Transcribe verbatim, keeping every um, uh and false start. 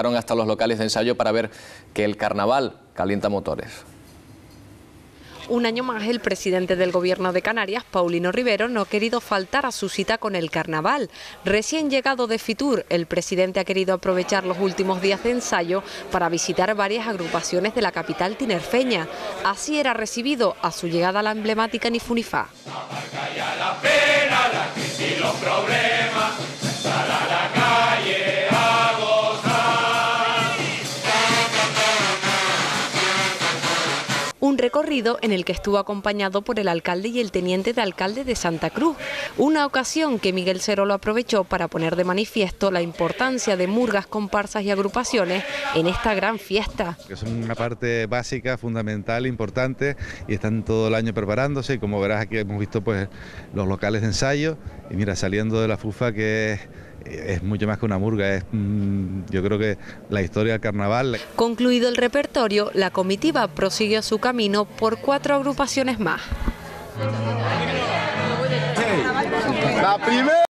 fueron hasta los locales de ensayo para ver que el carnaval calienta motores. Un año más el presidente del Gobierno de Canarias, Paulino Rivero, no ha querido faltar a su cita con el carnaval. Recién llegado de Fitur, el presidente ha querido aprovechar los últimos días de ensayo para visitar varias agrupaciones de la capital tinerfeña. Así era recibido a su llegada a la emblemática Nifunifá. Un recorrido en el que estuvo acompañado por el alcalde y el teniente de alcalde de Santa Cruz, una ocasión que Miguel Serolo aprovechó para poner de manifiesto la importancia de murgas, comparsas y agrupaciones en esta gran fiesta. Que son una parte básica, fundamental, importante, y están todo el año preparándose, y como verás aquí hemos visto pues los locales de ensayo, y mira, saliendo de la FUFA, que es... es mucho más que una murga, es yo creo que la historia del carnaval. Concluido el repertorio, la comitiva prosiguió su camino por cuatro agrupaciones más. La primera.